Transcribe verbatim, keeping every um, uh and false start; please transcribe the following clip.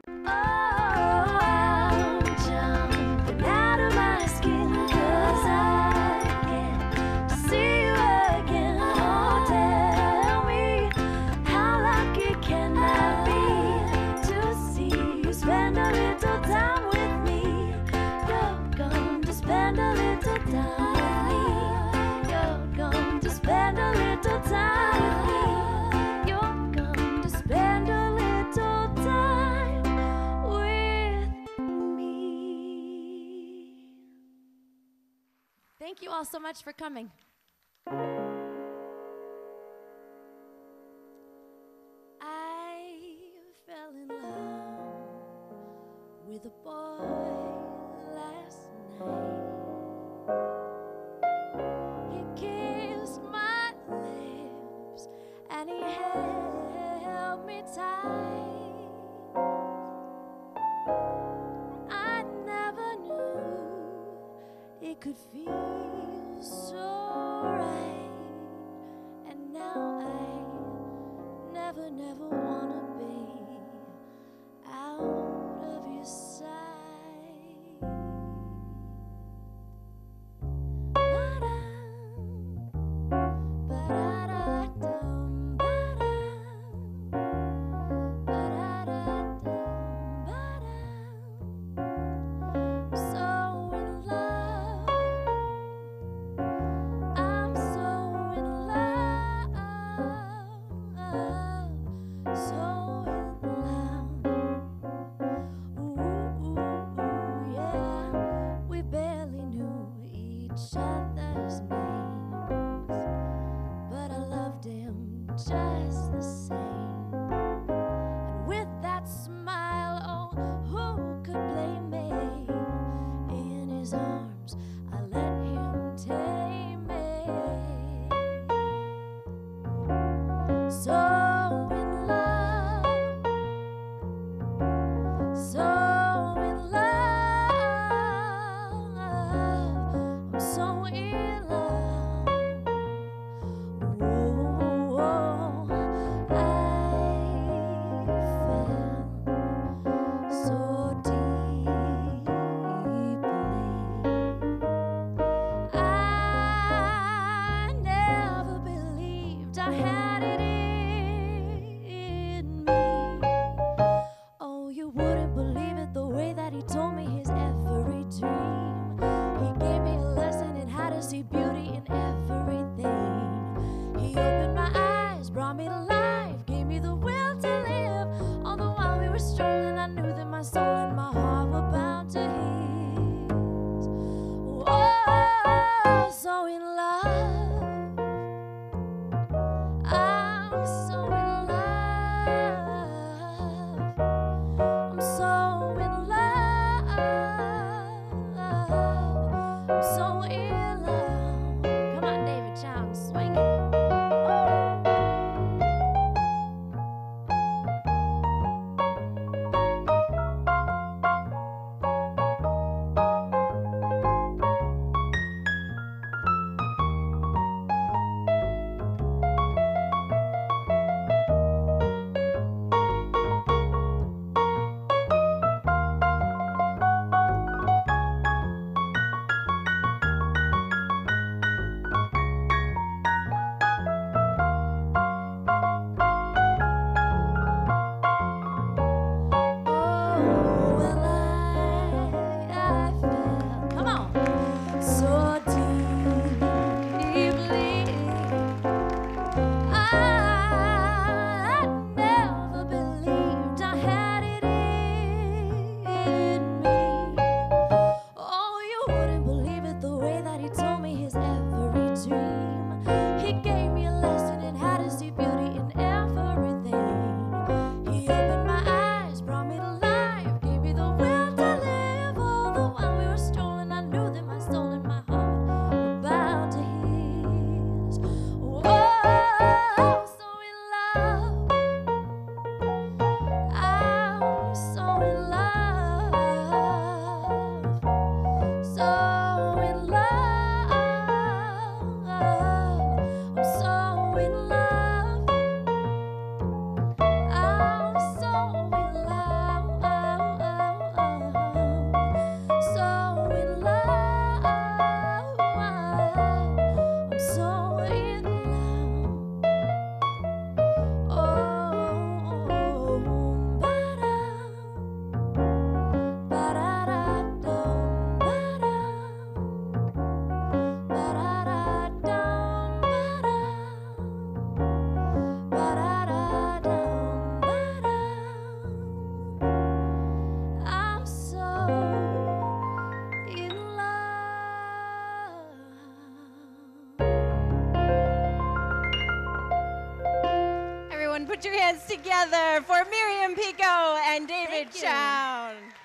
I'm jumping out of my skin 'cause I get to see you again. Oh, tell me, how lucky can I be to see you spend a little time with me? You're going to spend a little time with me. You're going to spend a little time with me. You're going to spend a little time with me. Thank you all so much for coming. I fell in love with a boy last night. He kissed my lips and he held me tight. I never knew it could feel so right, and now I never, never wanna be out of your sight. So in love, I'm so put your hands together for Miriam Pico and David Thank you. Chown.